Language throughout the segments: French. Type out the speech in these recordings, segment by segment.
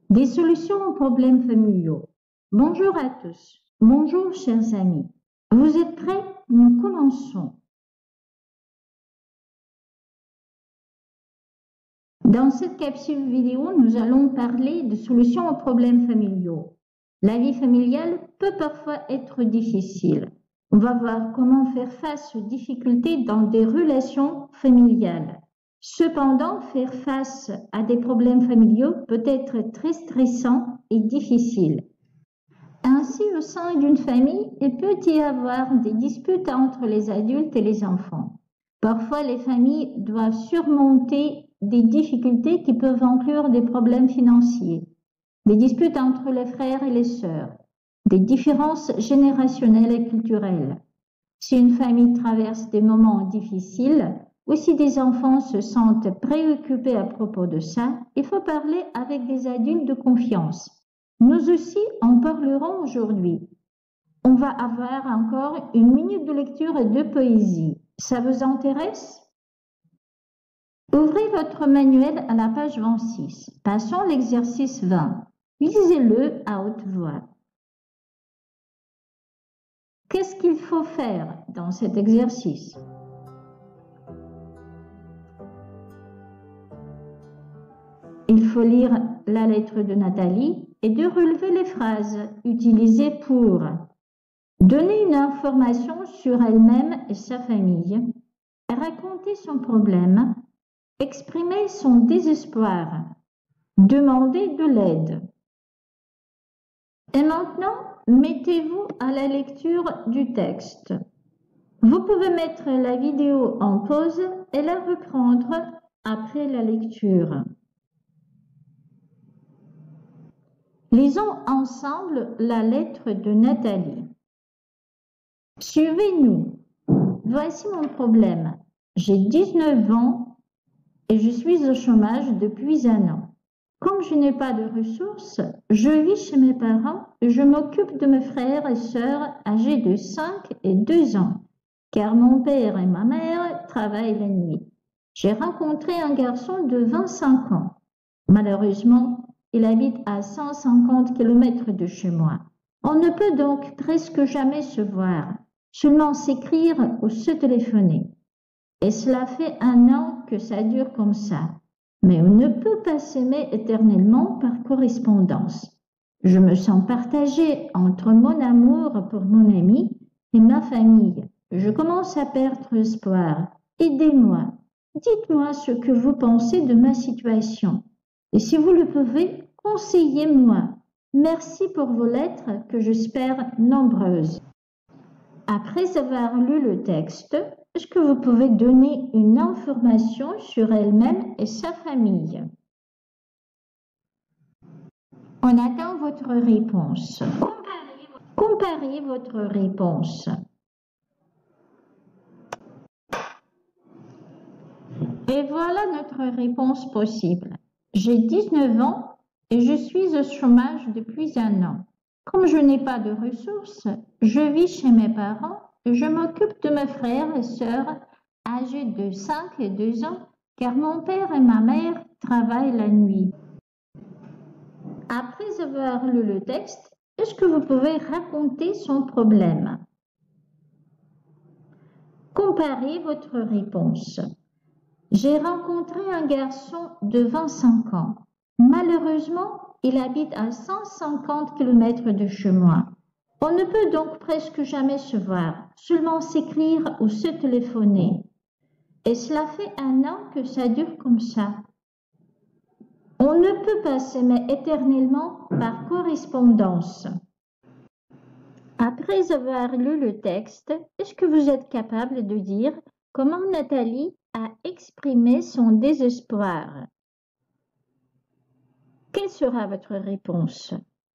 Des solutions aux problèmes familiaux. Bonjour à tous. Bonjour chers amis. Vous êtes prêts? Nous commençons. Dans cette capsule vidéo, nous allons parler de solutions aux problèmes familiaux. La vie familiale peut parfois être difficile. On va voir comment faire face aux difficultés dans des relations familiales. Cependant, faire face à des problèmes familiaux peut être très stressant et difficile. Ainsi, au sein d'une famille, il peut y avoir des disputes entre les adultes et les enfants. Parfois, les familles doivent surmonter des difficultés qui peuvent inclure des problèmes financiers, des disputes entre les frères et les sœurs, des différences générationnelles et culturelles. Si une famille traverse des moments difficiles, ou si des enfants se sentent préoccupés à propos de ça, il faut parler avec des adultes de confiance. Nous aussi en parlerons aujourd'hui. On va avoir encore une minute de lecture et de poésie. Ça vous intéresse? Ouvrez votre manuel à la page 26. Passons à l'exercice 20. Lisez-le à haute voix. Qu'est-ce qu'il faut faire dans cet exercice? Il faut lire la lettre de Nathalie et de relever les phrases utilisées pour donner une information sur elle-même et sa famille, raconter son problème, exprimer son désespoir, demander de l'aide. Et maintenant, mettez-vous à la lecture du texte. Vous pouvez mettre la vidéo en pause et la reprendre après la lecture. Lisons ensemble la lettre de Nathalie. Suivez-nous. Voici mon problème. J'ai 19 ans et je suis au chômage depuis un an. Comme je n'ai pas de ressources, je vis chez mes parents et je m'occupe de mes frères et sœurs âgés de 5 et 2 ans, car mon père et ma mère travaillent la nuit. J'ai rencontré un garçon de 25 ans. Malheureusement, il habite à 150 km de chez moi. On ne peut donc presque jamais se voir, seulement s'écrire ou se téléphoner. Et cela fait un an que ça dure comme ça. Mais on ne peut pas s'aimer éternellement par correspondance. Je me sens partagée entre mon amour pour mon ami et ma famille. Je commence à perdre espoir. Aidez-moi. Dites-moi ce que vous pensez de ma situation. Et si vous le pouvez, conseillez-moi. Merci pour vos lettres que j'espère nombreuses. Après avoir lu le texte, est-ce que vous pouvez donner une information sur elle-même et sa famille? On attend votre réponse. Comparez votre réponse. Et voilà notre réponse possible. J'ai 19 ans et je suis au chômage depuis un an. Comme je n'ai pas de ressources, je vis chez mes parents et je m'occupe de mes frères et sœurs âgés de 5 et 2 ans, car mon père et ma mère travaillent la nuit. Après avoir lu le texte, est-ce que vous pouvez raconter son problème? Comparez votre réponse. J'ai rencontré un garçon de 25 ans. Malheureusement, il habite à 150 km de chez moi. On ne peut donc presque jamais se voir, seulement s'écrire ou se téléphoner. Et cela fait un an que ça dure comme ça. On ne peut pas s'aimer éternellement par correspondance. Après avoir lu le texte, est-ce que vous êtes capable de dire comment Nathalie a exprimé son désespoir? Quelle sera votre réponse?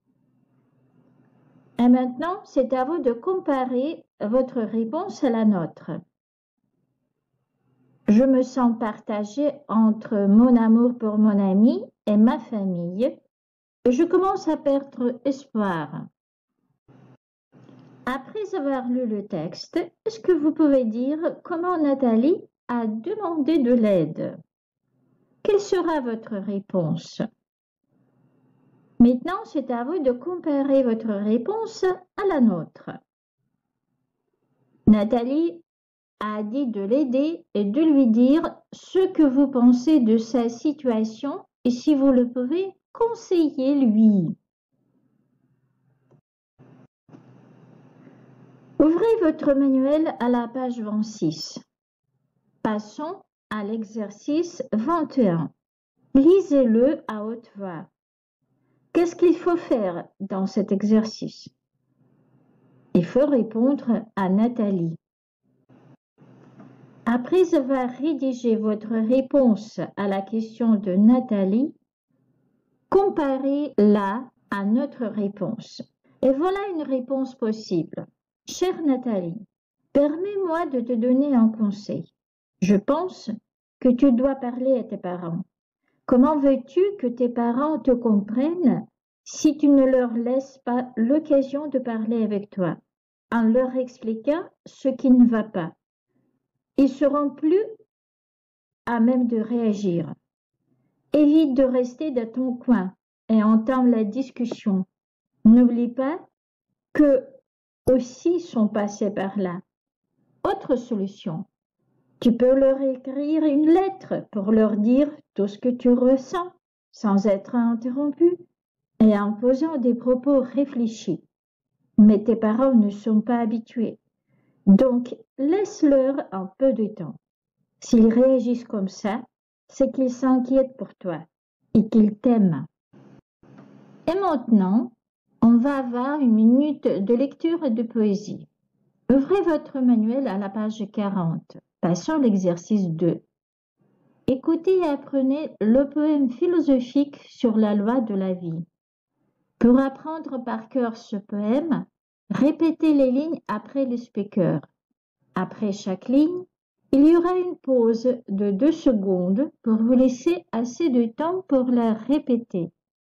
Et maintenant, c'est à vous de comparer votre réponse à la nôtre. Je me sens partagée entre mon amour pour mon ami et ma famille et je commence à perdre espoir. Après avoir lu le texte, est-ce que vous pouvez dire comment Nathalie a demandé de l'aide? Quelle sera votre réponse? Maintenant, c'est à vous de comparer votre réponse à la nôtre. Nathalie a dit de l'aider et de lui dire ce que vous pensez de sa situation et si vous le pouvez, conseillez-lui. Ouvrez votre manuel à la page 26. Passons à l'exercice 21. Lisez-le à haute voix. Qu'est-ce qu'il faut faire dans cet exercice? Il faut répondre à Nathalie. Après avoir rédigé votre réponse à la question de Nathalie, comparez-la à notre réponse. Et voilà une réponse possible. Chère Nathalie, permets-moi de te donner un conseil. Je pense que tu dois parler à tes parents. Comment veux-tu que tes parents te comprennent si tu ne leur laisses pas l'occasion de parler avec toi, en leur expliquant ce qui ne va pas? Ils seront plus à même de réagir. Évite de rester dans ton coin et entame la discussion. N'oublie pas qu'eux aussi sont passés par là. Autre solution, tu peux leur écrire une lettre pour leur dire tout ce que tu ressens sans être interrompu et en posant des propos réfléchis. Mais tes parents ne sont pas habitués, donc laisse-leur un peu de temps. S'ils réagissent comme ça, c'est qu'ils s'inquiètent pour toi et qu'ils t'aiment. Et maintenant, on va avoir une minute de lecture et de poésie. Ouvrez votre manuel à la page 40. Passons à l'exercice 2. Écoutez et apprenez le poème philosophique sur la loi de la vie. Pour apprendre par cœur ce poème, répétez les lignes après le speaker. Après chaque ligne, il y aura une pause de 2 secondes pour vous laisser assez de temps pour la répéter.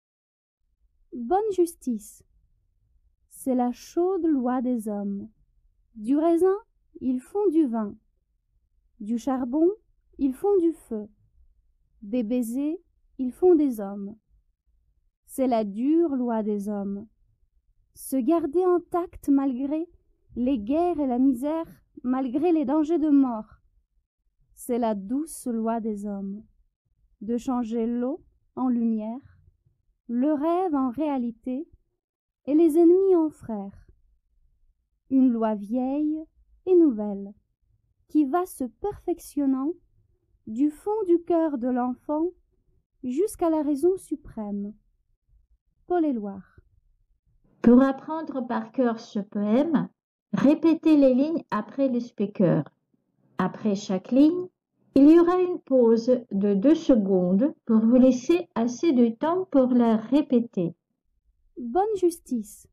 Bonne justice, c'est la chaude loi des hommes. Du raisin, ils font du vin. Du charbon, ils font du feu. Des baisers, ils font des hommes. C'est la dure loi des hommes. Se garder intact malgré les guerres et la misère, malgré les dangers de mort. C'est la douce loi des hommes. De changer l'eau en lumière, le rêve en réalité, et les ennemis en frères. Une loi vieille et nouvelle, qui va se perfectionnant du fond du cœur de l'enfant jusqu'à la raison suprême. Paul Éluard. Pour apprendre par cœur ce poème, répétez les lignes après le speaker. Après chaque ligne, il y aura une pause de 2 secondes pour vous laisser assez de temps pour la répéter. Bonne justice,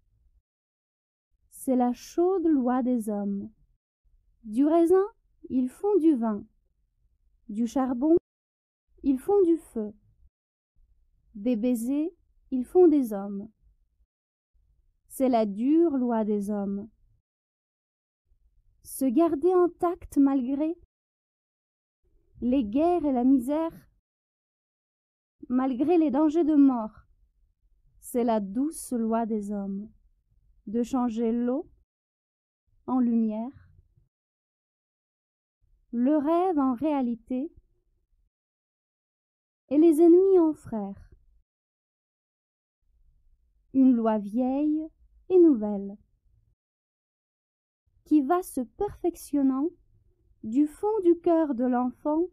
c'est la chaude loi des hommes. Du raisin, ils font du vin. Du charbon, ils font du feu. Des baisers, ils font des hommes. C'est la dure loi des hommes. Se garder intact malgré les guerres et la misère, malgré les dangers de mort. C'est la douce loi des hommes. De changer l'eau en lumière, le rêve en réalité, et les ennemis en frères. Une loi vieille et nouvelle, qui va se perfectionnant du fond du cœur de l'enfant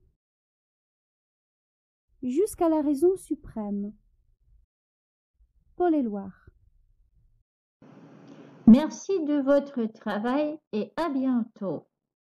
jusqu'à la raison suprême. Paul Éluard. Merci de votre travail et à bientôt.